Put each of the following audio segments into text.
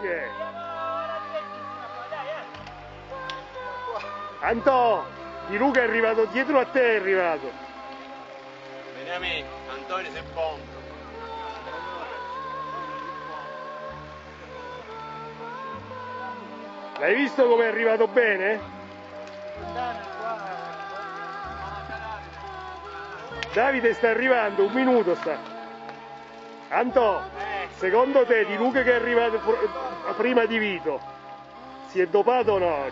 Yeah. Antò, Di Luca è arrivato dietro a te, è arrivato. Vedi a me, Antonio sei pronto. L'hai visto come è arrivato bene? Davide sta arrivando, un minuto sta. Antò, secondo te Di Luca che è arrivato prima di Vito, si è dopato o no?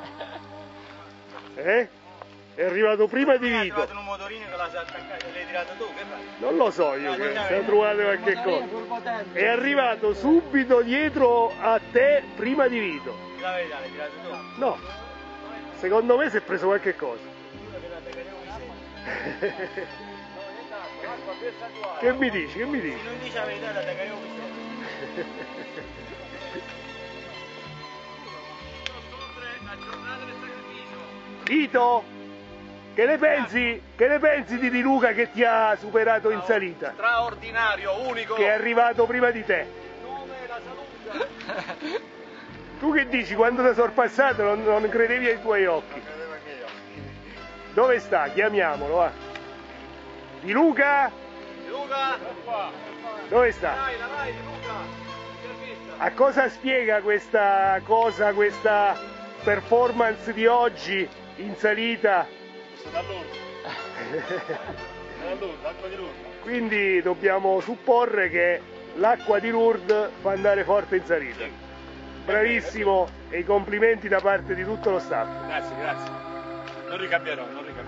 È arrivato prima di Vito. Hai trovato un motorino che l'hai attaccato e l'hai tirato tu, che fai? Non lo so io, se ha trovato qualche cosa. È arrivato subito dietro a te prima di Vito. La verità, l'hai tirato tu? No, secondo me si è preso qualche cosa. Che mi dici? Che mi dici? Se non dici la verità, la attaccheremo qui. Vito, che ne pensi di Luca che ti ha superato in salita? Straordinario, unico. Che è arrivato prima di te. Nome la salute. Tu che dici? Quando ti sorpassato non credevi ai tuoi occhi. Non credevo ai miei occhi. Dove sta? Chiamiamolo, va. Di Luca? Di Luca? Qua. Dove sta? Dai, Di Luca. A cosa spiega questa performance di oggi in salita? Da Lourdes. L'acqua di Lourdes. Quindi dobbiamo supporre che l'acqua di Lourdes fa andare forte in salita. Bravissimo e i complimenti da parte di tutto lo staff. Grazie, grazie. Non ricambierò, non ricambierò.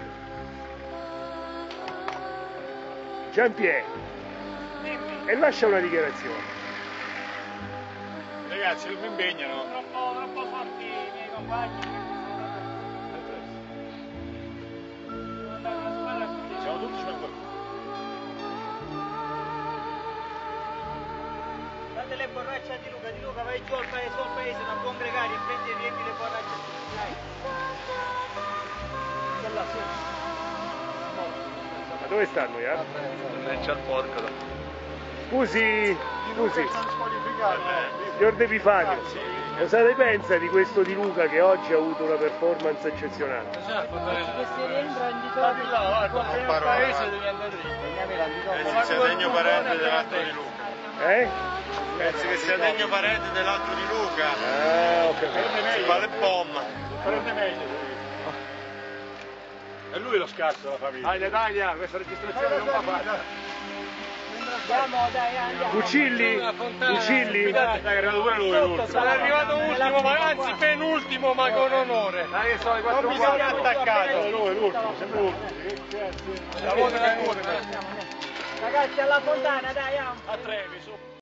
Giampier, e lascia una dichiarazione. Ragazzi, non mi impegnano. Troppo forti i miei compagni. Siamo tutti 5. Date le borracce a Di Luca, vai giù al paese, non congregare e prendi e riempi le borracce. Dai. Ma dove stanno, ya? C'è il porco. Scusi, signor De Epifanio, cosa ne pensa di questo Di Luca che oggi ha avuto una performance eccezionale? Che si rientra in il Paese devi andare lì. Pensi che sia degno parente dell'altro di Luca. Pensi che sia degno parente dell'altro di Luca. Ah, ho capito. Si fa le bombe. Prende meglio. È lui lo scarso della famiglia. Dai, questa registrazione non va fatta. Andiamo, dai, andiamo. Fucilli? Fucilli? È arrivato pure lui l'ultimo. È arrivato ultimo, ma anzi penultimo, ma con onore. Dai, che sono i 4 non mi sono attaccato. Lui, l'ultimo, sempre l'ultimo. La vuota da curva. Ragazzi, alla fontana, dai, A Trevi, su.